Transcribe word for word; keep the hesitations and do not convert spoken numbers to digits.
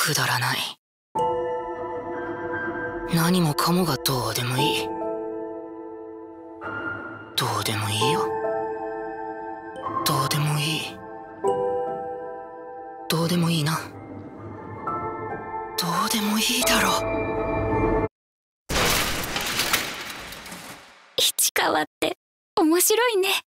くだらない。何もかもがどうでもいい。どうでもいいよ。どうでもいい。どうでもいいな。どうでもいいだろ。 市川って面白いね。